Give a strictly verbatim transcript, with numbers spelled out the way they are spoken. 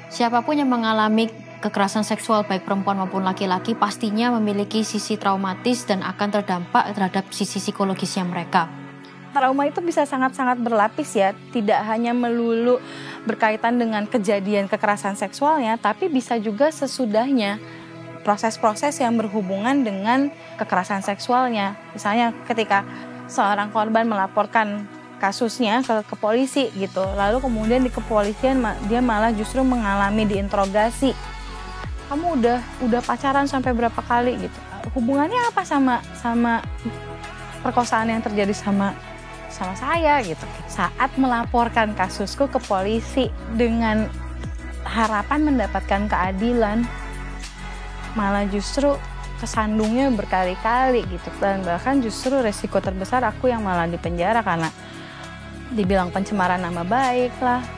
Siapapun yang mengalami kekerasan seksual baik perempuan maupun laki-laki pastinya memiliki sisi traumatis dan akan terdampak terhadap sisi psikologisnya mereka. Trauma itu bisa sangat-sangat berlapis ya, tidak hanya melulu berkaitan dengan kejadian kekerasan seksualnya, tapi bisa juga sesudahnya proses-proses yang berhubungan dengan kekerasan seksualnya. Misalnya ketika seorang korban melaporkan kasusnya ke, ke polisi gitu, lalu kemudian di kepolisian dia malah justru mengalami diinterogasi. Kamu udah udah pacaran sampai berapa kali gitu? Hubungannya apa sama sama perkosaan yang terjadi sama sama saya gitu? Saat melaporkan kasusku ke polisi dengan harapan mendapatkan keadilan, malah justru kesandungnya berkali-kali gitu, dan bahkan justru resiko terbesar aku yang malah dipenjara karena dibilang pencemaran nama baik lah,